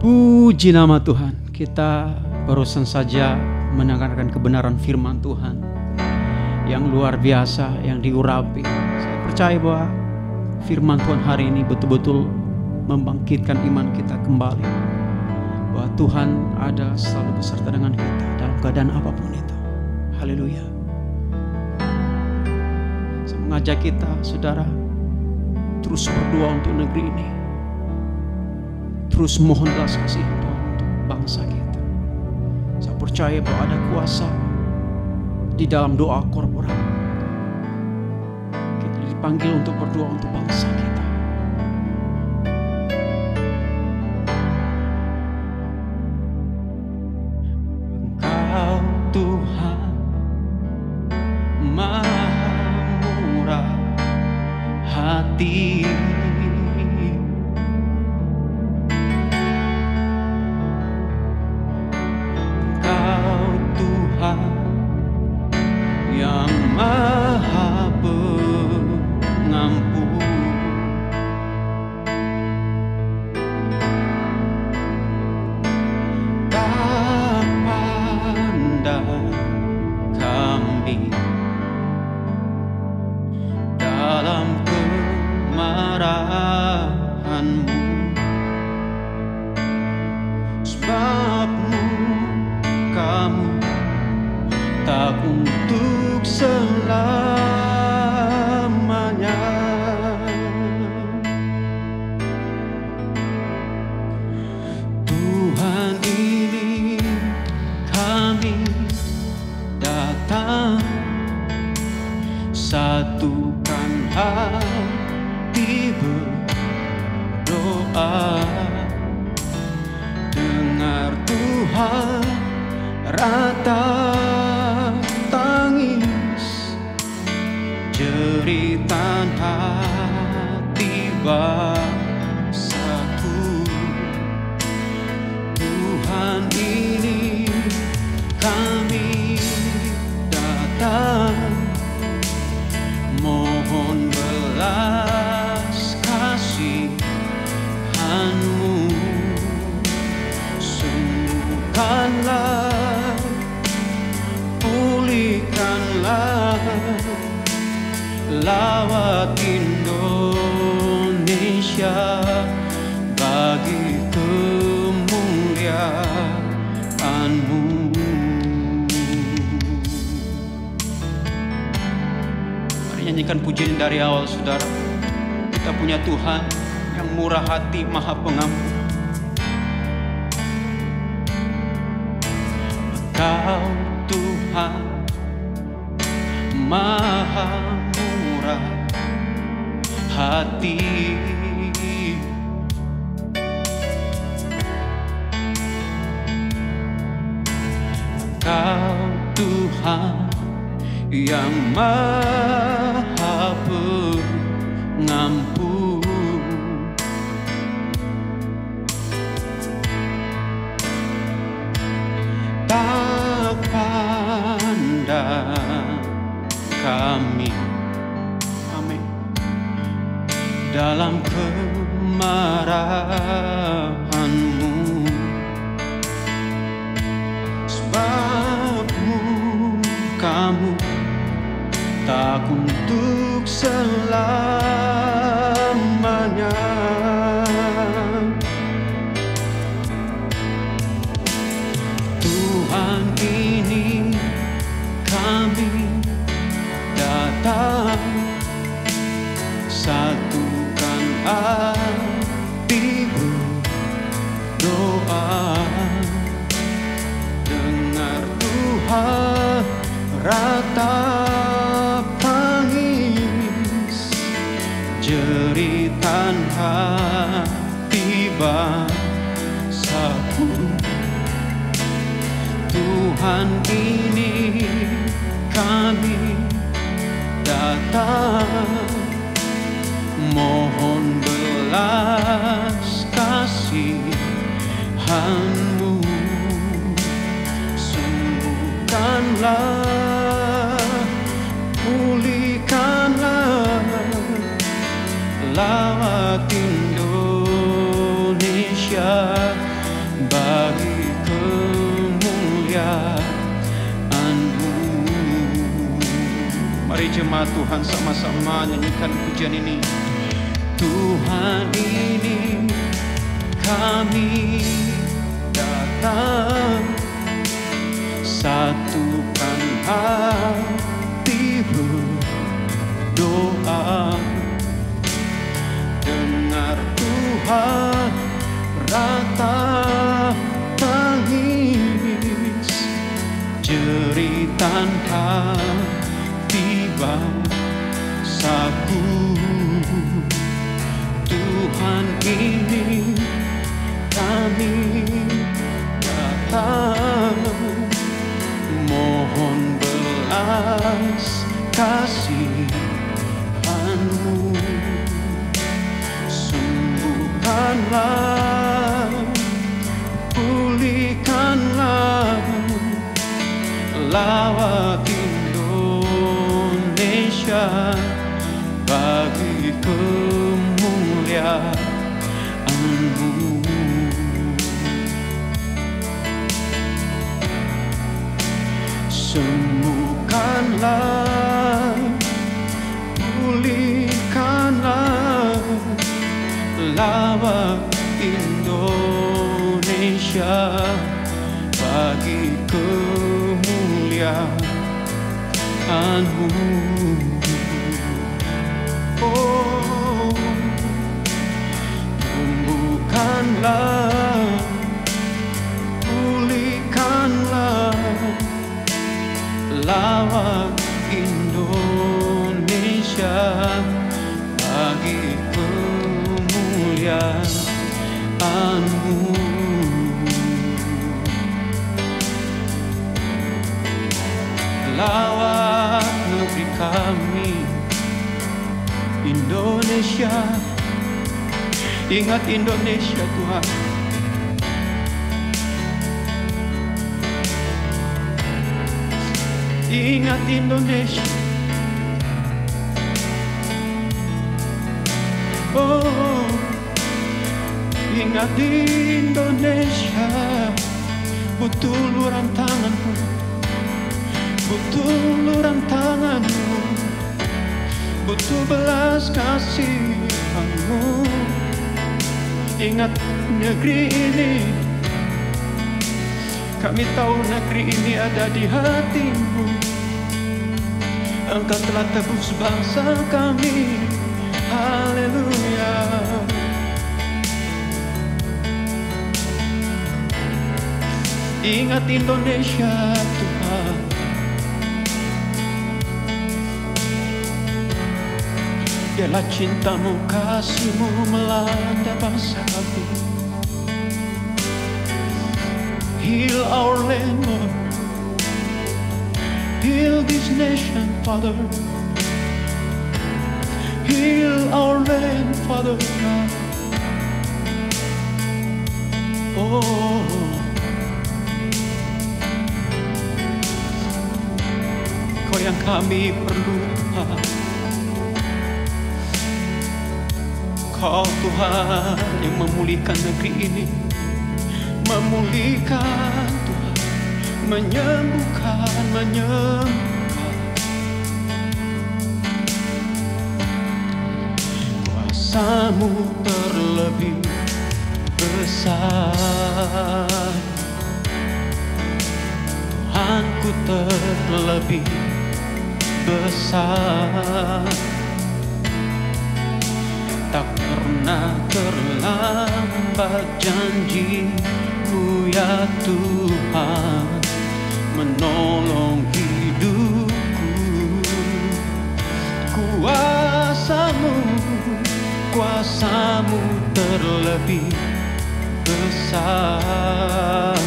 Puji nama Tuhan. Kita barusan saja mendengarkan kebenaran firman Tuhan yang luar biasa, yang diurapi. Saya percaya bahwa firman Tuhan hari ini betul-betul membangkitkan iman kita kembali, bahwa Tuhan ada selalu beserta dengan kita dalam keadaan apapun itu. Haleluya. Saya mengajak kita, saudara, terus berdoa untuk negeri ini, terus mohon belas kasih Tuhan untuk bangsa kita. Saya percaya bahwa ada kuasa di dalam doa korporat. Kita dipanggil untuk berdoa untuk bangsa kita. Engkau Tuhan Maha Murah Hati, yang Maha Pengampun, tak pandang kami dalam kemarahan-Mu, sebab-Mu Kamu tak untuk selamanya. Tuhan, ini kami datang, satukan hati berdoa. Dengar Tuhan ratap tangis, jeritan hati bangsaku. Tuhan, ini kami datang, mohon belas kasihan-Mu, sembuhkanlah, pulihkanlah, lawat Indonesia bagi kemuliaan-Mu. Mari nyanyikan pujian dari awal, saudara. Kita punya Tuhan yang murah hati, Maha Pengampun. Engkau Tuhan Maha Murah Hati, Engkau Tuhan yang Maha Pengampun, tak pandang kami, amin, dalam kemarahan-Mu, sebab-Mu Kamu tak untuk selamanya. Tuhan, ini kami datang, satukan hati berdoa. Dengar Tuhan ratap tangis, jeritan hati bangsaku. Tuhan, ini kami datang, mohon belas kasihan-Mu, sembuhkanlah, pulihkanlah, lawat Indonesia jemaat Tuhan sama-sama nyanyikan pujian ini. Tuhan, ini kami datang, satukan hati berdoa. Dengar Tuhan ratap tangis, jeritan hati bangsaku. Tuhan, ini kami datang, mohon belas kasihan-Mu. Sembuhkanlah, pulihkanlah lawat Indonesia bagi kemuliaan-Mu. Sembuhkanlah, pulihkanlah lawat Indonesia bagi kemuliaan-Mu. Oh, sembuhkanlah, pulihkanlah lawat Indonesia bagi kemuliaan-Mu. Lawat negeri kami Indonesia. Ingat Indonesia Tuhan, ingat Indonesia. Oh, ingat Indonesia, butuh uluran tangan-Mu, butuh uluran tangan-Mu, butuh belas kasihan-Mu. Ingat negeri ini, kami tahu negeri ini ada di hati-Mu. Engkau telah tebus bangsa kami. Haleluya. Ingat Indonesia Tuhan. Biarlah cinta-Mu, kasih-Mu melanda bangsa kami. Heal our land, Lord. Heal this nation, Father. Heal our land, Father God. Oh, Kau yang kami perlu, Tuhan. Kau Tuhan yang memulihkan negeri ini, memulihkan Tuhan, menyembuhkan, kuasa-Mu terlebih besar. Tuhanku terlebih besar. Tak pernah terlambat janji-Mu ya Tuhan, menolong hidupku. Kuasa-Mu terlebih besar.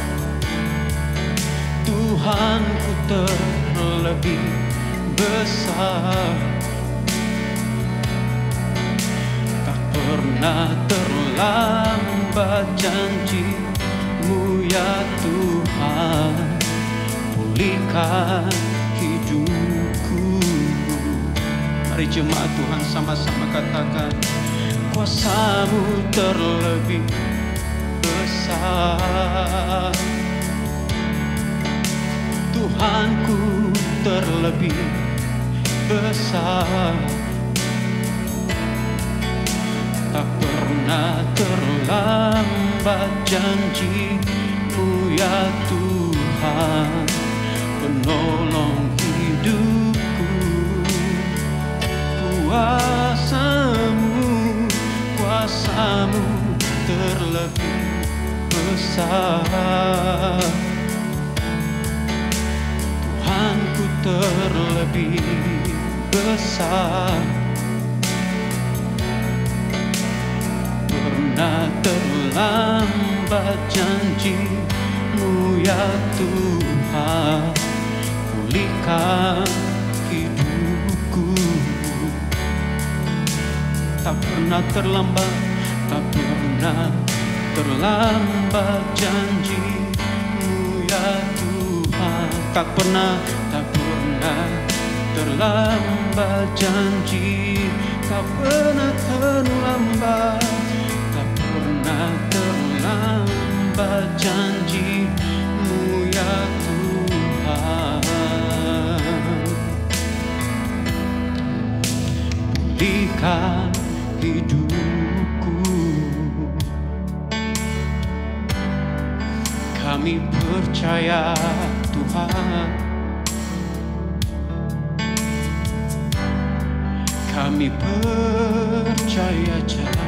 Tuhanku terlebih besar. Pernah terlambat janji-Mu ya Tuhan, pulihkan hidupku. Mari jemaat Tuhan sama-sama katakan, kuasa-Mu terlebih besar. Tuhanku terlebih besar, tak pernah terlambat janji-Mu ya Tuhan, penolong hidupku. Kuasa-Mu terlebih besar, Tuhanku terlebih besar. Pernah terlambat janji-Mu ya Tuhan, pulihkan hidupku. Tak pernah terlambat, tak pernah terlambat janji-Mu ya Tuhan. Tak pernah terlambat janji, tak pernah terlambat, tak pernah terlambat janji-Mu ya Tuhan. Pulihkan hidupku, kami percaya Tuhan, kami percaya Jah.